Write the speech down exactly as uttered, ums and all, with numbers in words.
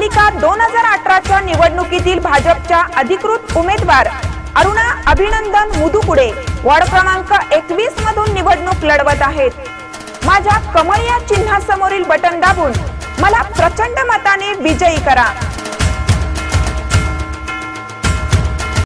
महानगरपालिका दोन हजार अठराच्या निवडणुकीतील भाजपच्या अधिकृत उमेदवार अरुणा अभिनंदन मुदुकुडे वॉर्ड क्रमांक एकवीस मधून निवडणूक लढवत आहेत। माझ्या कमळ या चिन्हासमोरील बटन दाबून मला प्रचंड मताने विजयी करा।